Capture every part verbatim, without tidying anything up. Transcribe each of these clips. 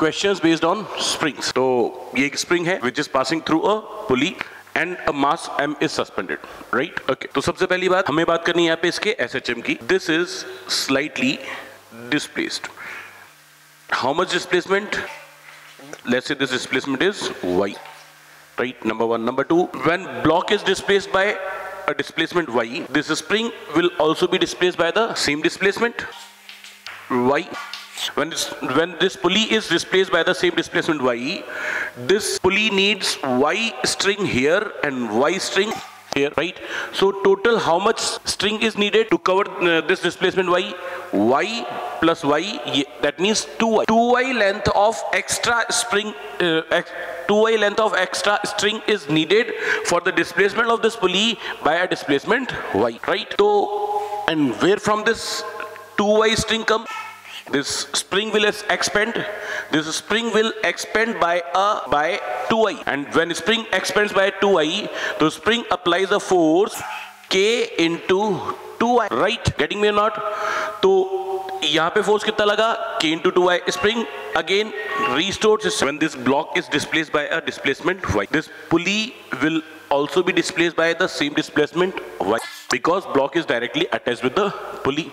questions based on springs. तो ये एक spring है which is passing through a pulley and a mass m is suspended, right? Okay. तो सबसे पहली बात हमें बात करनी है यहाँ पे इसके S H M की. This is slightly displaced. How much displacement? Let's say this displacement is y, right? Number one. Number two, when block is displaced by a displacement y, this spring will also be displaced by the same displacement y. When this, when this pulley is displaced by the same displacement y, this pulley needs y string here and y string here, right? So total how much string is needed to cover uh, this displacement y? Y plus y, that means two y. two y length of extra spring, uh, two y length of extra string is needed for the displacement of this pulley by a displacement y, right? So, and where from this two y string come? This spring will expand. This spring will expand by a by two y, and when spring expands by two y, the spring applies a force k into two y. Right? Getting me or not? तो यहाँ पे force कितना लगा? K into two y. Spring again restored when this block is displaced by a displacement y. This pulley will also be displaced by the same displacement y because block is directly attached with the pulley.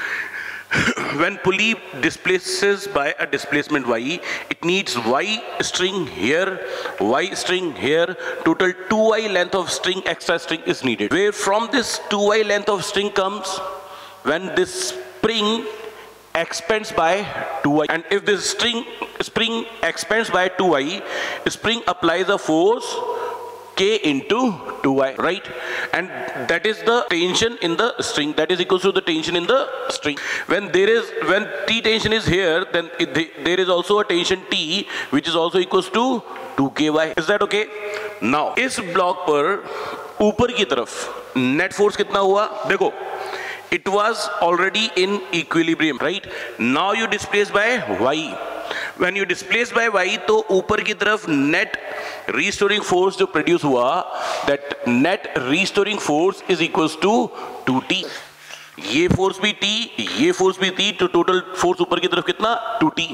When pulley displaces by a displacement y, it needs y string here, y string here. Total two y length of string, extra string is needed. Where from this two y length of string comes when this spring expands by two y. And if this string spring expands by two y, spring applies a force k into two y, right? And that is the tension in the string. That is equal to the tension in the string. When there is, when T tension is here, then it, there is also a tension T, which is also equals to two k y. Is that okay? Now, इस block पर ऊपर की तरफ net force कितना हुआ? देखो, it was already in equilibrium, right? Now you displace by y. When you displace by y, तो ऊपर की तरफ net restoring force जो produce हुआ, that net restoring force is equals to two t. ये force भी t, ये force भी t, तो total force ऊपर की तरफ कितना? two t.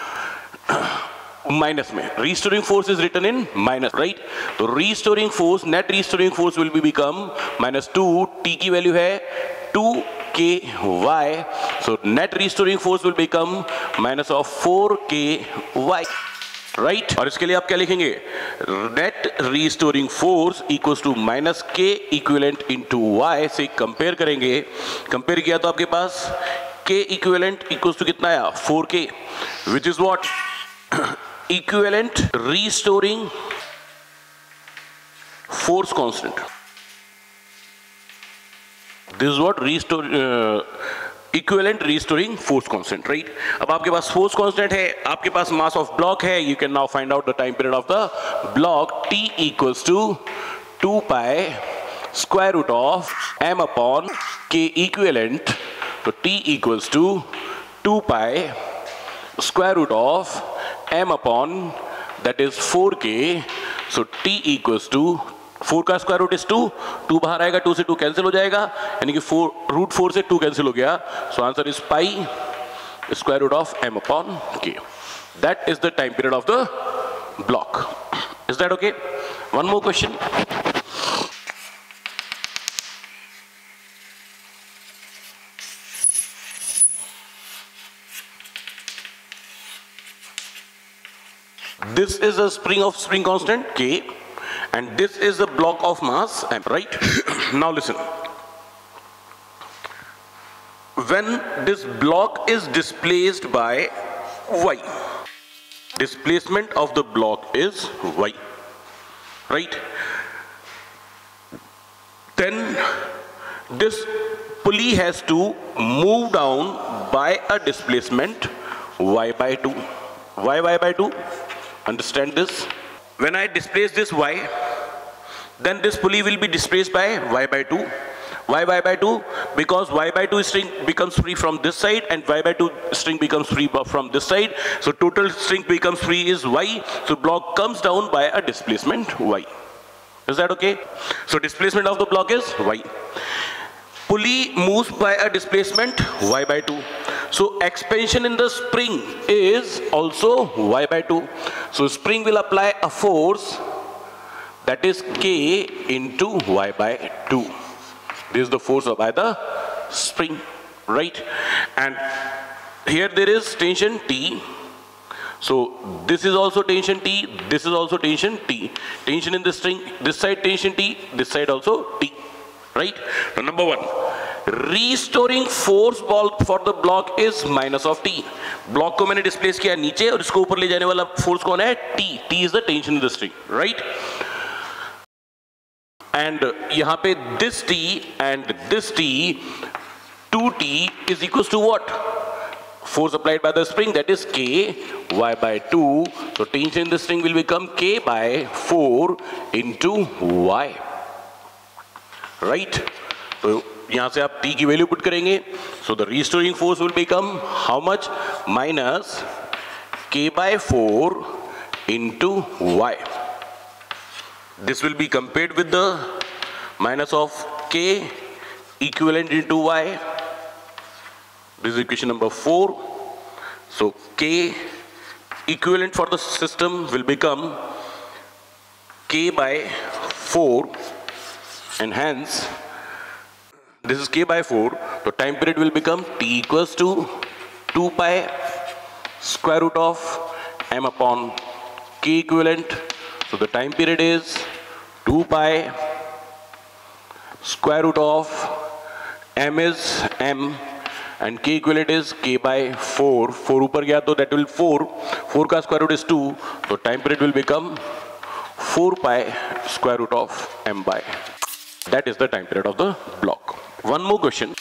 Minus में restoring force is written in minus, right? तो restoring force, net restoring force will be become minus two. T की value है two k y. So net restoring force will become minus of four k y, right? और इसके लिए आप क्या लिखेंगे? Net restoring force equals to minus k equivalent into y से compare करेंगे. Compare किया तो आपके पास k equivalent equals to कितना आया? four k, which is what? Equivalent restoring force constant. This is what restore uh, equivalent restoring force constant, right? अब आपके पास force constant है, आपके पास mass of block है. You can now find out the time period of the block. T equals to two pi square root of m upon k equivalent. So T equals to two pi square root of m upon, that is four k. So T equals to four का square root is two, two बाहर आएगा, to से two cancel हो जाएगा, यानी कि four root four से two cancel हो गया. So answer is pi square root of M upon K. That is the time period of the block. Is that okay? One more question. This is a spring of spring constant K, and this is a block of mass m, right? Now listen. When this block is displaced by y, displacement of the block is y, right? Then this pulley has to move down by a displacement y by two. Why y by two? Understand this. When I displace this y, then this pulley will be displaced by y by two. Why y by two? Because y by two string becomes free from this side and y by two string becomes free from this side. So total string becomes free is y. So block comes down by a displacement y. Is that okay? So displacement of the block is y. Pulley moves by a displacement y by two. So expansion in the spring is also y by two. So spring will apply a force that is k into y by two. This is the force by the spring, right? And here there is tension T. So this is also tension T, this is also tension T. Tension in the string, this side tension T, this side also T, right? So number one, restoring force ball for the block is minus of T. Block को मैंने displace किया नीचे और इसको ऊपर ले जाने वाला force कौन है? T. T is the tension in the string, right? And यहाँ पे this T and this T, two T is equals to what? Force applied by the spring, that is K y by two. So tension in the string will become K by four into y, right? So यहाँ से आप T की value put करेंगे. So the restoring force will become how much? Minus K by four into y. This will be compared with the minus of K equivalent into y. This is equation number four. So K equivalent for the system will become K by four, and hence this is K by four. So time period will become T equals to two pi square root of m upon K equivalent. So the time period is two pi square root of m is m and K equivalent is K by four. four ऊपर गया तो that will four. four का square root is two. So time period will become four pi square root of m by. That is the time period of the block. One more question.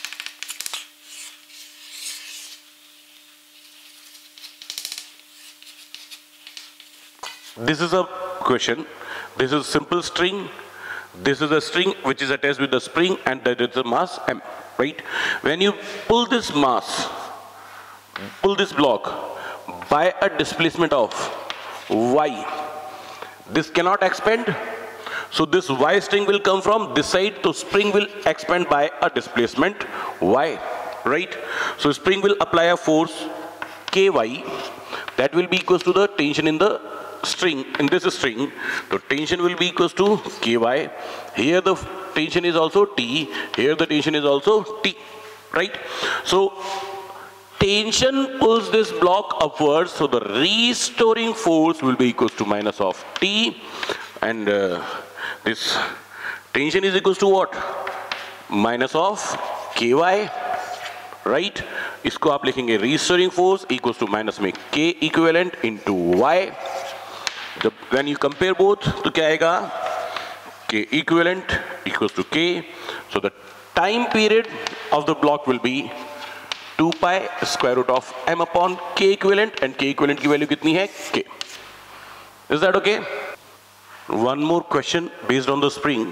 This is a question. This is simple string. This is a string which is attached with the spring, and that is the mass m, right? When you pull this mass, pull this block by a displacement of y, this cannot expand. So this y string will come from this side, so spring will expand by a displacement y, right? So spring will apply a force ky, that will be equals to the tension in the string, in this string. So tension will be equals to ky. Here the tension is also T, here the tension is also T, right? So tension pulls this block upwards, so the restoring force will be equals to minus of T, and uh, this tension is equals to what? Minus of ky, right? इसको आप लिखेंगे restoring force equals to minus में K equivalent into y. The, when you compare both, तो क्या आएगा? K equivalent equals to K. So the time period of the block will be two pi square root of m upon K equivalent, and K equivalent की value कितनी है? K. Is that okay? One more question based on the spring.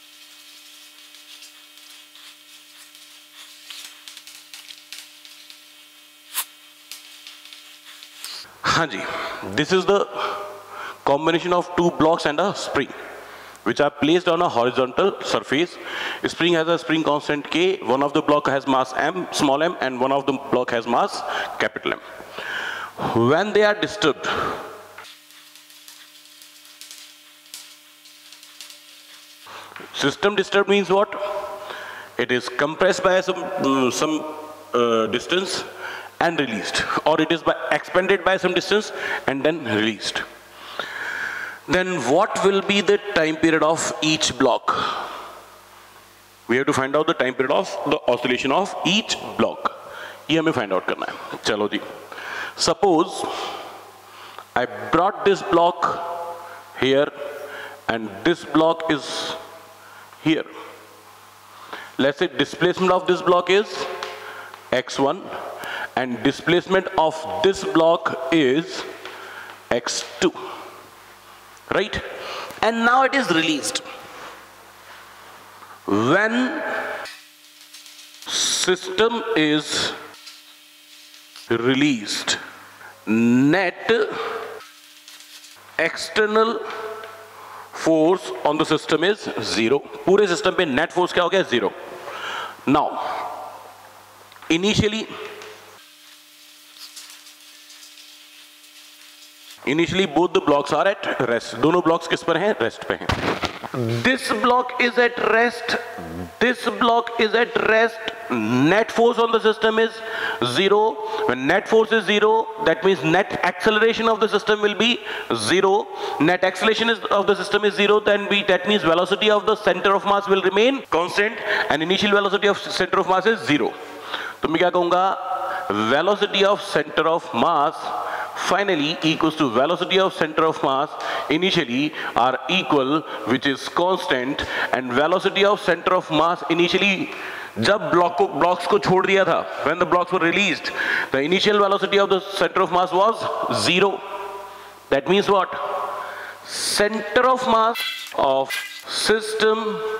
हाँ जी, this is the combination of two blocks and a spring, which are placed on a horizontal surface. Spring has a spring constant K. One of the block has mass m, small m, and one of the block has mass capital M. When they are disturbed, system disturbed means what? It is compressed by some uh, some uh, distance and released, or it is by expanded by some distance and then released. Then what will be the time period of each block? We have to find out the time period of the oscillation of each block. ये हमें find out करना है. चलो जी. Suppose I brought this block here and this block is here. Let's say displacement of this block is x one and displacement of this block is x two. Right? And now it is released. When system is released, net external force on the system is zero. पूरे system पे net force क्या हो गया? Zero. Now, initially initially both the blocks are at rest, दोनों blocks किस पर हैं? Rest पे हैं. This block is at rest, this block is at rest. Net force on the system is zero. When net force is zero, that means net acceleration of the system will be zero. Net acceleration is, of the system is zero. Then we, that means velocity of the center of mass will remain constant, and initial velocity of center of mass is zero. तो मैं क्या कहूँगा? Velocity of center of mass finally equals to velocity of center of mass initially are equal, which is constant, and velocity of center of mass initially जब block को blocks को छोड़ दिया था, when the blocks were released, the initial velocity of the center of mass was zero. That means what? Center of mass of system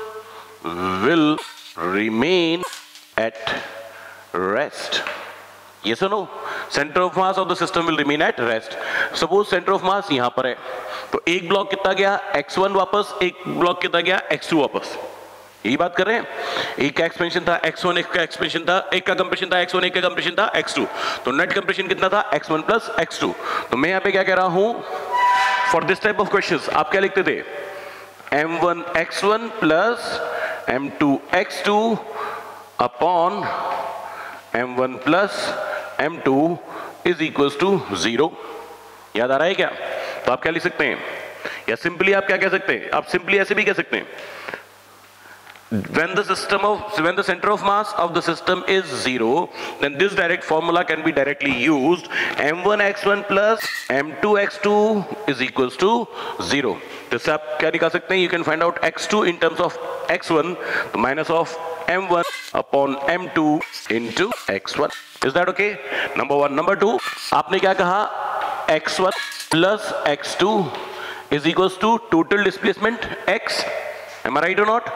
will remain at rest. Yes or no? Center of mass of the system will remain at rest. Suppose center of mass यहां पर है, तो एक block कितना गया? X one वापस, एक block कितना गया? एक्स टू वापस. यही बात कर रहे हैं. एक का एक्सपेंशन था एक्स वन, एक का एक्सपेंशन था, एक का कंप्रेशन था एक्स वन, एक का कंप्रेशन था एक्स टू. तो नेट कंप्रेशन कितना था? X one plus X two. तो मैं यहां पे क्या कह रहा हूं? For this type of questions आप क्या लिखते थे? M one X one plus M two X two upon M one plus M two is equals to zero. याद आ रहा है क्या? तो आप क्या लिख सकते हैं? या सिंपली आप क्या कह सकते हैं? आप सिंपली ऐसे भी कह सकते हैं, when the system of when the center of mass of the system is zero, then this direct formula can be directly used. m one x one plus m two x two is equals to zero. तो आप क्या निकाल सकते हैं? You can find out x two in terms of x one, the minus of m one upon m two into x one. Is that okay? Number one. Number two, आपने क्या कहा? x one plus x two is equals to total displacement x. Am I right or not?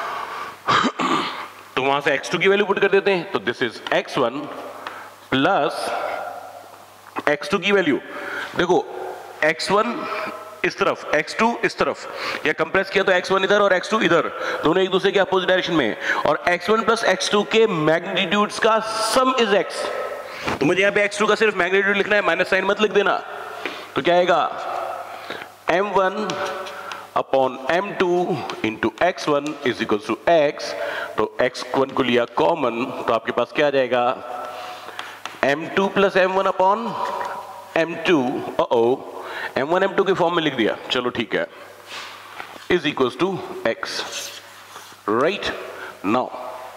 तो वहां से X two की value put कर देते हैं. तो this is X one plus X two की वैल्यू. देखो एक्स वन इस तरफ, एक्स टू इस तरफ, या कंप्रेस किया तो एक्स वन इधर और एक्स टू इधर, दोनों एक दूसरे के अपोजिट डायरेक्शन में. और X one plus X two के मैग्नीट्यूड्स का सम इज एक्स. तो मुझे यहाँ पे एक्स टू का सिर्फ मैग्नीट्यूड लिखना है, माइनस साइन मत लिख देना. तो क्या आएगा? M one upon M two into X one is equal to X. तो एक्स वन को लिया कॉमन, तो आपके पास क्या आ जाएगा? M two plus M one upon M two. Oh M one M two के फॉर्म में लिख दिया, चलो ठीक है, is equal to X. Right now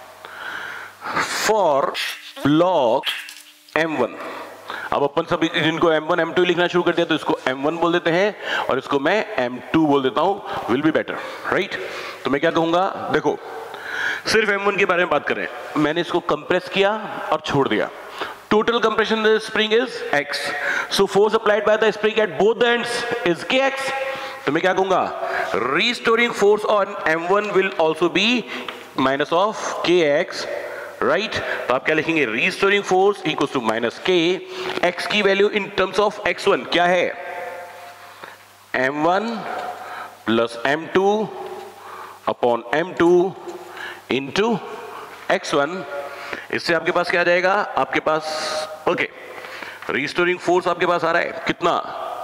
for block M one, अब अपन सब जिनको एम वन एम टू लिखना शुरू कर दिया, तो इसको एम वन बोल देते हैं और इसको मैं एम टू बोल देता हूं, विल बी बेटर. राइट? तो मैं क्या कहूंगा? देखो सिर्फ एम वन के बारे में बात करें, मैंने इसको कंप्रेस किया और छोड़ दिया. Total compression the spring is x. So force applied by the spring at both the ends is kx. तो मैं क्या कहूंगा? Restoring force on M one will also be minus of kx. Right? तो आप क्या लिखेंगे? Restoring force equals to minus k. x की value in terms of X one क्या है? M one plus M two upon M two into X one. इससे आपके पास क्या आ जाएगा? आपके पास ओके रीस्टोरिंग फोर्स आपके पास आ रहा है कितना?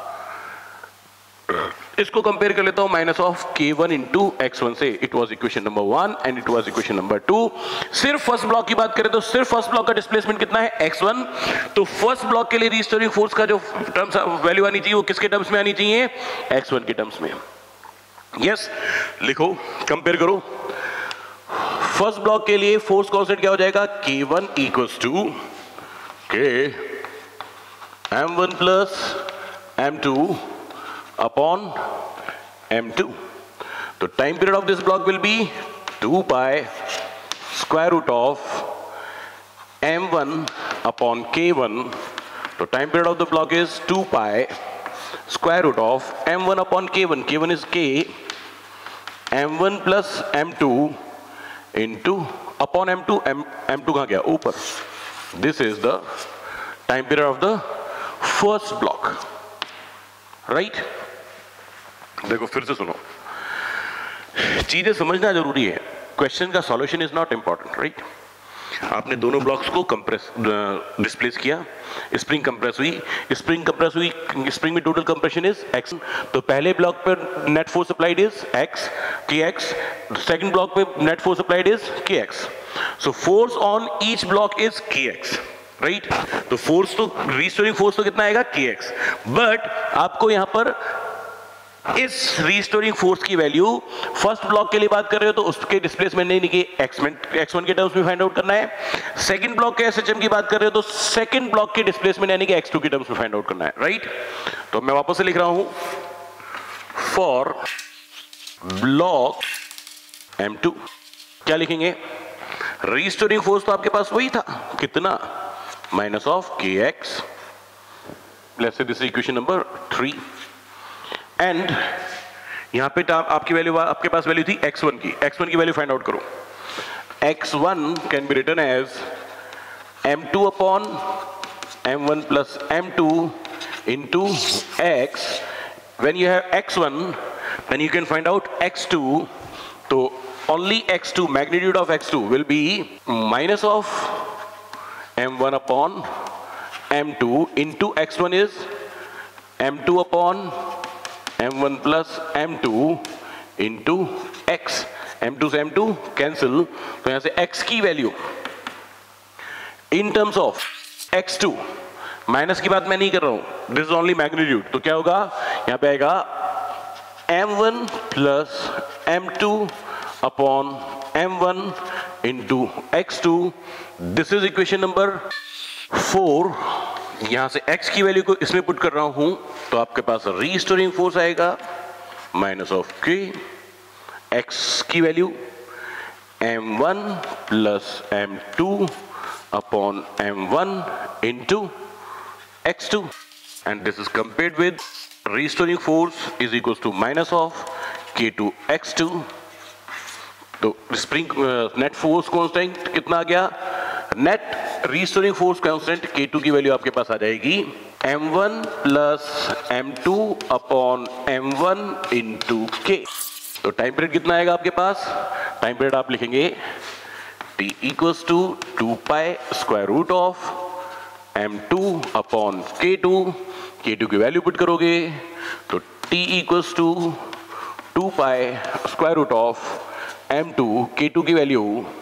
इसको कंपेयर कर लेता हूं minus of K one into X one से. It was equation number one and it was equation number two. सिर्फ फर्स्ट ब्लॉक की बात करें तो सिर्फ फर्स्ट ब्लॉक का डिस्प्लेसमेंट कितना है? X one. तो फर्स्ट ब्लॉक के लिए रीस्टोरिंग फोर्स का जो टर्म्स वैल्यू आनी चाहिए वो किसके टर्म्स में आनी चाहिए? एक्स वन के टर्म्स में. यस, लिखो, कंपेयर करो. फर्स्ट ब्लॉक के लिए फोर्स कांस्टेंट क्या हो जाएगा? K one equals to K M one plus M two upon M two. तो time period of this block will be two pi square root of M one upon K one. तो time period of the block is two pi square root of M one upon K one. के one is K, M one plus M two into upon M two. M M two कहां गया? ऊपर. This is the time period of the first block. Right? देखो फिर से सुनो, चीजें समझना जरूरी है. क्वेश्चन का solution is not important. Right? आपने दोनों ब्लॉक्स को कंप्रेस डिस्प्लेस किया, स्प्रिंग कंप्रेस हुई, स्प्रिंग कंप्रेस हुई, स्प्रिंग में टोटल कंप्रेशन इज एक्स। तो पहले ब्लॉक पर net force applied is X K X, second block पे net force applied is K X. So force on each block is K X, right. तो force तो restoring force तो कितना आएगा के एक्स, बट आपको यहां पर इस रीस्टोरिंग फोर्स की वैल्यू फर्स्ट ब्लॉक के लिए बात कर रहे हो तो उसके डिस्प्लेसमेंट नहीं कि एक्स वन के टर्म्स में फाइंड आउट करना है। सेकंड ब्लॉक के एसएचएम की बात कर रहे हो तो सेकंड ब्लॉक के डिस्प्लेसमेंट यानी कि एक्स टू के टर्म्स में फाइंड आउट करना है, राइट। तो मैं वापस से लिख रहा हूं, फॉर ब्लॉक एम टू क्या लिखेंगे, रीस्टोरिंग फोर्स तो आपके पास वही था, कितना, minus of K X, let's say this is equation number three. And यहां पे आपकी वैल्यू, आपके पास वैल्यू थी एक्स वन की, एक्स वन की वैल्यू फाइंड आउट करो। X one can be written as M two upon M one plus M two into X. When you have X one then you can find out X two. तो only X two, magnitude of X two will be minus of M one upon M two into X one is M two upon M one plus M two into X. M two से M two cancel, तो यहां से x की value in terms of X two, minus की बात मैं नहीं कर रहा हूं, दिस इज ओनली मैग्नीट्यूड। तो क्या होगा, यहां पे आएगा M one plus M two upon M one into X two. This is equation number four. यहां से x की वैल्यू को इसमें पुट कर रहा हूं तो आपके पास रीस्टोरिंग फोर्स आएगा माइनस ऑफ के, x की value M one plus M two upon M one into X two, and this is compared with restoring force is equal to minus of K two X two. तो spring net force constant कितना आ गया, net restoring force constant K two की value आपके पास आ जाएगी M one plus M two upon M one into के। तो टाइम पीरियड कितना आएगा आपके पास, टाइम पीरियड आप लिखेंगे t equals to two pi square root of M two upon K two. K two की वैल्यू पुट करोगे तो t equals to two pi square root of M two, K two की value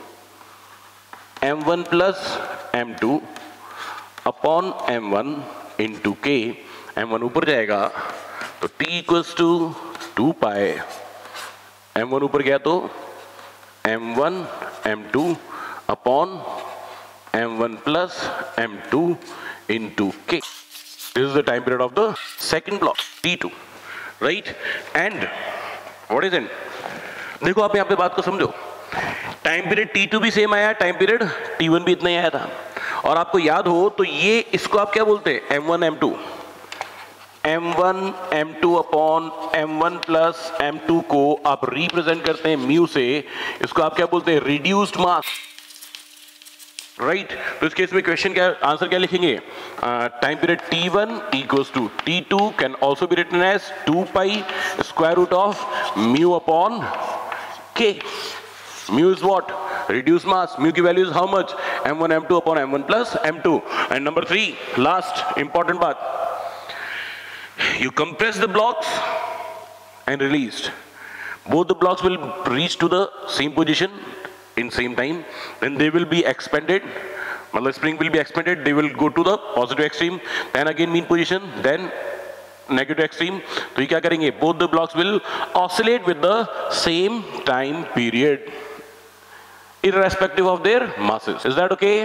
M one plus M two upon M one into K. M one ऊपर जाएगा तो t equals to two pi, M one ऊपर गया तो M one M two upon M one plus M two into K. This is the time period of the second block T two, right. And what is it, देखो आप यहाँ पे बात को समझो, टाइम पीरियड टी टू भी same आया, time period T one भी इतना ही आया था। और आपको याद हो तो ये इसको आप क्या बोलते हैं, M one M two, M one M two upon M one plus M two को आप रिप्रेजेंट करते हैं म्यू से, इसको आप क्या बोलते हैं, रिड्यूस्ड मास, राइट। तो इस केस में क्वेश्चन क्या, आंसर क्या लिखेंगे, time period T one equals to T two can also be written as two pi square root of mu upon K. Mu is what, reduced mass, mu की value is how much, m one m two upon m one plus m two. And number three, last important part, you compress the blocks and released, both the blocks will reach to the same position in same time, then they will be expanded, मतलब spring will be expanded, they will go to the positive extreme, then again mean position, then negative extreme. तो ये क्या करेंगे, both the blocks will oscillate with the same time period irrespective of their masses. Is that okay?